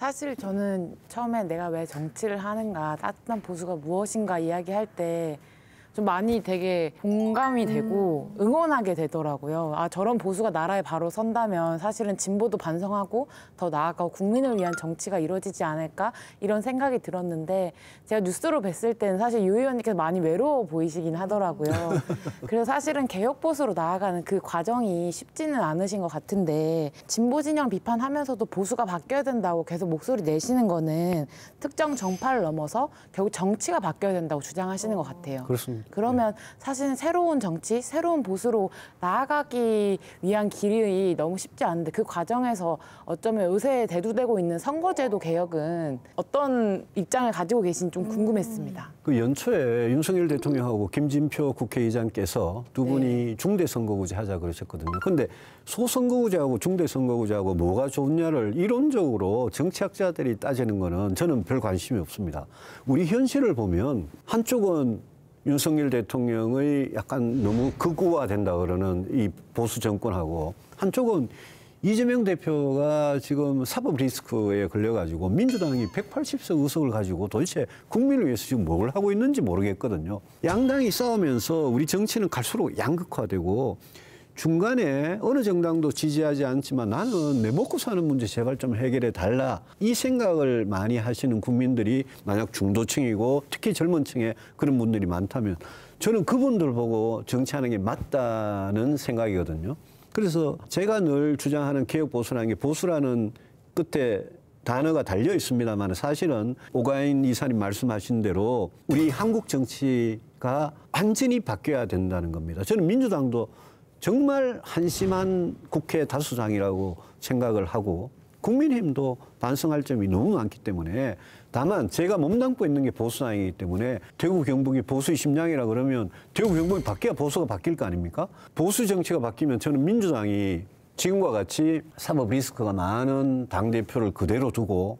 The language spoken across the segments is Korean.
사실 저는 처음에 내가 왜 정치를 하는가, 따뜻한 보수가 무엇인가 이야기할 때 좀 많이 되게 공감이 되고 응원하게 되더라고요. 아, 저런 보수가 나라에 바로 선다면 사실은 진보도 반성하고 더 나아가 국민을 위한 정치가 이루어지지 않을까 이런 생각이 들었는데 제가 뉴스로 뵀을 때는 사실 유 의원님께서 많이 외로워 보이시긴 하더라고요. 그래서 사실은 개혁 보수로 나아가는 그 과정이 쉽지는 않으신 것 같은데 진보 진영 비판하면서도 보수가 바뀌어야 된다고 계속 목소리 내시는 거는 특정 정파를 넘어서 결국 정치가 바뀌어야 된다고 주장하시는 것 같아요. 그렇습니다. 그러면 사실은 새로운 정치, 새로운 보수로 나아가기 위한 길이 너무 쉽지 않은데 그 과정에서 어쩌면 요새 대두되고 있는 선거제도 개혁은 어떤 입장을 가지고 계신지 좀 궁금했습니다. 그 연초에 윤석열 대통령하고 김진표 국회의장께서 두 분이 중대선거구제 하자 그러셨거든요. 근데 소선거구제하고 중대선거구제하고 뭐가 좋냐를 이론적으로 정치학자들이 따지는 거는 저는 별 관심이 없습니다. 우리 현실을 보면 한쪽은 윤석열 대통령의 약간 너무 극우화된다 그러는 이 보수 정권하고 한쪽은 이재명 대표가 지금 사법 리스크에 걸려가지고 민주당이 180석 의석을 가지고 도대체 국민을 위해서 지금 뭘 하고 있는지 모르겠거든요. 양당이 싸우면서 우리 정치는 갈수록 양극화되고 중간에 어느 정당도 지지하지 않지만 나는 내 먹고 사는 문제 제발 좀 해결해 달라. 이 생각을 많이 하시는 국민들이 만약 중도층이고 특히 젊은 층에 그런 분들이 많다면 저는 그분들 보고 정치하는 게 맞다는 생각이거든요. 그래서 제가 늘 주장하는 개혁 보수라는 게 보수라는 끝에 단어가 달려 있습니다만 사실은 오가인 이사님 말씀하신 대로 우리 한국 정치가 완전히 바뀌어야 된다는 겁니다. 저는 민주당도 정말 한심한 국회 다수당이라고 생각을 하고 국민의힘도 반성할 점이 너무 많기 때문에 다만 제가 몸담고 있는 게 보수당이기 때문에 대구 경북이 보수의 심장이라 그러면 대구 경북이 바뀌어야 보수가 바뀔 거 아닙니까? 보수 정치가 바뀌면 저는 민주당이 지금과 같이 사법 리스크가 많은 당대표를 그대로 두고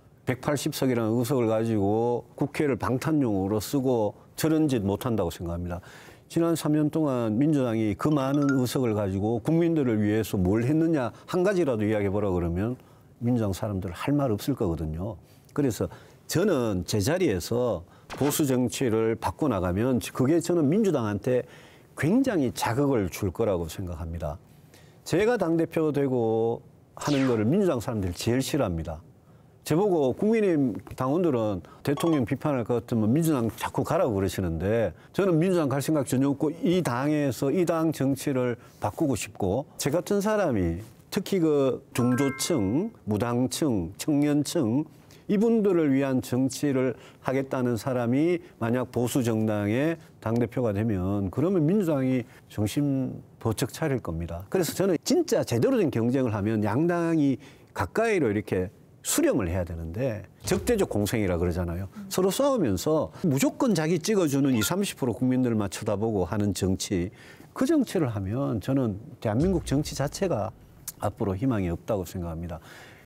180석이라는 의석을 가지고 국회를 방탄용으로 쓰고 저런 짓 못한다고 생각합니다. 지난 3년 동안 민주당이 그 많은 의석을 가지고 국민들을 위해서 뭘 했느냐 한 가지라도 이야기해보라 그러면 민주당 사람들 할 말 없을 거거든요. 그래서 저는 제자리에서 보수 정치를 바꿔나가면 그게 저는 민주당한테 굉장히 자극을 줄 거라고 생각합니다. 제가 당대표 되고 하는 거를 민주당 사람들이 제일 싫어합니다. 저보고 국민의힘 당원들은 대통령 비판할 것 같으면 민주당 자꾸 가라고 그러시는데 저는 민주당 갈 생각 전혀 없고 이 당에서 이 당 정치를 바꾸고 싶고 제 같은 사람이 특히 그 중도층, 무당층, 청년층 이분들을 위한 정치를 하겠다는 사람이 만약 보수 정당의 당대표가 되면 그러면 민주당이 정신 번쩍 차릴 겁니다. 그래서 저는 진짜 제대로 된 경쟁을 하면 양당이 가까이로 이렇게 수렴을 해야 되는데 적대적 공생이라 그러잖아요. 서로 싸우면서 무조건 자기 찍어주는 20-30% 국민들만 쳐다보고 하는 정치 그 정치를 하면 저는 대한민국 정치 자체가 앞으로 희망이 없다고 생각합니다.